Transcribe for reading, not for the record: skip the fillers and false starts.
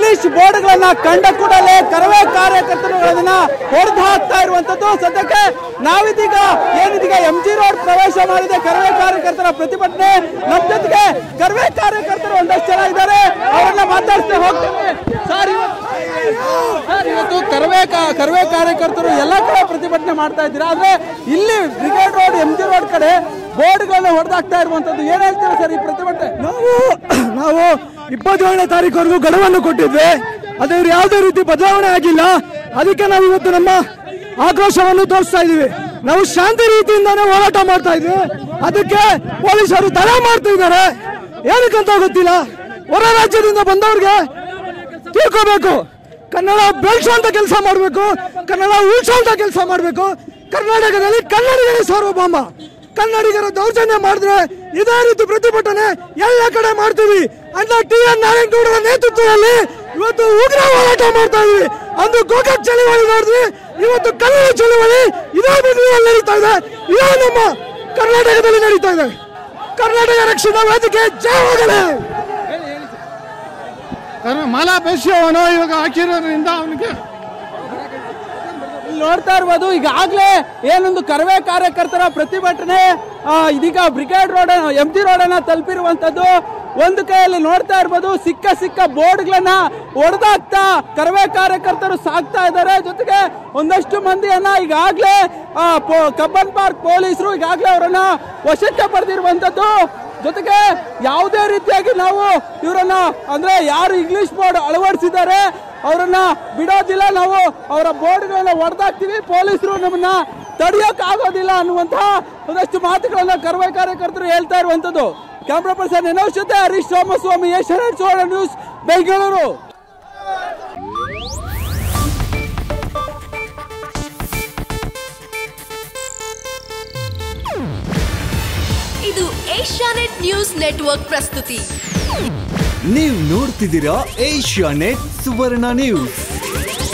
English ಬೋರ್ಡ್ಗಳನ್ನ ಕಂಡ ಕೂಡಲೇ ಕರವೇ ಕಾರ್ಯಕರ್ತರು ಅದನ್ನ ಹೊಡೆದು ಹಾಕ್ತಾ ಇರುವಂತದ್ದು. ಸದ್ಯಕ್ಕೆ ನಾವಿದೀಗ ಏನಿದೀಗ MG ರೋಡ್ ಪ್ರವೇಶ ಮಾಡಿದೆ ಕರವೇ ಕಾರ್ಯಕರ್ತರ ಪ್ರತಿಭಟನೆ. ನಮ್ಮ ಜೊತೆಗೆ ಕರವೇ ಕಾರ್ಯಕರ್ತರು ಒಂದಷ್ಟು ಜನ ಇದ್ದಾರೆ, ಅವರನ್ನ ಮಾತಾಡ್ತಾ ಹೋಗ್ತೇವೆ. ಸರ್, ಇವತ್ತು ಕರವೇ ಕಾರ್ಯಕರ್ತರು ಎಲ್ಲ ಕಡೆ ಪ್ರತಿಭಟನೆ ಮಾಡ್ತಾ ಇದ್ದೀರಾ, ಆದ್ರೆ ಇಲ್ಲಿ ಬ್ರಿಗೇಡ್ ರೋಡ್ MG ರೋಡ್ ಕಡೆ ಬೋರ್ಡ್ಗಳನ್ನ ಹೊಡೆದಾಕ್ತಾ ಇರುವಂತದ್ದು, ಏನ್ ಹೇಳ್ತೀರಾ ಸರ್ ಈ ಪ್ರತಿಭಟನೆ? ನಾವು 27ನೇ ತಾರೀಕುವರೆಗೂ ಗಡುವನ್ನು ಕೊಟ್ಟಿದ್ವಿ, ಅದೇ ಯಾವುದೇ ರೀತಿ ಬದಲಾವಣೆ ಆಗಿಲ್ಲ. ಅದಕ್ಕೆ ನಾವು ಇವತ್ತು ನಮ್ಮ ಆಕ್ರೋಶವನ್ನು ತೋರಿಸ್ತಾ ಇದೀವಿ. ನಾವು ಶಾಂತಿ ರೀತಿಯಿಂದಾನೇ ಹೋರಾಟ ಮಾಡ್ತಾ ಇದ್ವಿ, ಅದಕ್ಕೆ ಪೊಲೀಸರು ತಡೆ ಮಾಡ್ತಾ ಇದ್ದಾರೆ. ಏನಕ್ಕಂತ ಗೊತ್ತಿಲ್ಲ. ಹೊರ ರಾಜ್ಯದಿಂದ ಬಂದವ್ರಿಗೆ ತಿಳ್ಕೋಬೇಕು, ಕನ್ನಡ ಬೆಳೆಸುವಂತ ಕೆಲಸ ಮಾಡಬೇಕು, ಕನ್ನಡ ಉಳಿಸುವಂತ ಕೆಲಸ ಮಾಡಬೇಕು. ಕರ್ನಾಟಕದಲ್ಲಿ ಕನ್ನಡಿಗರೇ ಸಾರ್ವಭೌಮ. ಕನ್ನಡಿಗರ ದೌರ್ಜನ್ಯ ಮಾಡಿದ್ರೆ ಇದೇ ರೀತಿ ಪ್ರತಿಭಟನೆ ಎಲ್ಲ ಕಡೆ ಮಾಡ್ತೀವಿ. ಅಣ್ಣ TN ನಾರಾಯಣಗೌಡರ ನೇತೃತ್ವದಲ್ಲಿ ಇವತ್ತು ಉಗ್ರ ಹೋರಾಟ ಮಾಡ್ತಾ ಇದ್ವಿ. ಅಂದು ಗೋಕಾಕ್ ಚಳವಳಿ ನೋಡಿದ್ವಿ, ಇವತ್ತು ಕನ್ನಡ ಚಳವಳಿ ಇದೇ ಬಿಂದುವಿನಲ್ಲಿ ನಡೀತಾ ಇದೆ. ಇದೇ ನಮ್ಮ ಕರ್ನಾಟಕದಲ್ಲಿ ನಡೀತಾ ಇದೆ. ಕರ್ನಾಟಕ ರಕ್ಷಣಾ ವೇದಿಕೆ ಜಯವಾಗಲಿ. ಮಾಲಾ ಬೇಸಿಯವನು ಇವಾಗ ಹಾಕಿರೋದ್ರಿಂದ ಅವನಿಗೆ ನೋಡ್ತಾ ಇರ್ಬೋದು. ಈಗಾಗಲೇ ಏನೊಂದು ಕರವೇ ಕಾರ್ಯಕರ್ತರ ಪ್ರತಿಭಟನೆ ಇದೀಗ ಬ್ರಿಗೇಡ್ ರೋಡ್ MG ರೋಡ್ ಅನ್ನ ತಲುಪಿರುವಂತದ್ದು. ಒಂದು ಕೈಯಲ್ಲಿ ನೋಡ್ತಾ ಇರ್ಬೋದು ಸಿಕ್ಕ ಬೋರ್ಡ್ಗಳನ್ನ ಹೊಡೆದಾಕ್ತಾ ಕರವೇ ಕಾರ್ಯಕರ್ತರು ಸಾಕ್ತಾ ಇದ್ದಾರೆ. ಜೊತೆಗೆ ಒಂದಷ್ಟು ಮಂದಿಯನ್ನ ಈಗಾಗಲೇ ಕಬ್ಬನ್ ಪಾರ್ಕ್ ಪೊಲೀಸರು ಈಗಾಗಲೇ ಅವರನ್ನ ವಶಕ್ಕೆ ಪಡೆದಿರುವಂತದ್ದು. ಜೊತೆಗೆ ಯಾವುದೇ ರೀತಿಯಾಗಿ ನಾವು ಇವರನ್ನ ಅಂದ್ರೆ ಯಾರು ಇಂಗ್ಲಿಷ್ ಬೋರ್ಡ್ ಅಳವಡಿಸಿದ್ದಾರೆ ಅವರನ್ನ ಬಿಡೋದಿಲ್ಲ, ನಾವು ಅವರ ಬೋರ್ಡ್ಗಳನ್ನ ಹೊಡೆದಾಕ್ತೀವಿ, ಪೊಲೀಸರು ನಮ್ಮನ್ನ ತಡೆಯೋಕ್ ಆಗೋದಿಲ್ಲ ಅನ್ನುವಂತಹ ಒಂದಷ್ಟು ಮಾತುಗಳನ್ನ ಕರವೇ ಕಾರ್ಯಕರ್ತರು ಹೇಳ್ತಾ ಇರುವಂತದ್ದು. ಕ್ಯಾಮ್ರಾ ಪರ್ಸನ್ ಎನೋಶ್ ಜೊತೆ ಹರೀಶ್ ರಾಮಸ್ವಾಮಿ, ಏಷ್ಯಾನೆಟ್ ಸುವರ್ಣ ನ್ಯೂಸ್, ಬೆಂಗಳೂರು. ಇದು ಏಷ್ಯಾನೆಟ್ ನ್ಯೂಸ್ ನೆಟ್ವರ್ಕ್ ಪ್ರಸ್ತುತಿ. ನೀವು ನೋಡ್ತಿದ್ದೀರಾ ಏಷ್ಯಾನೆಟ್ ಸುವರ್ಣ ನ್ಯೂಸ್.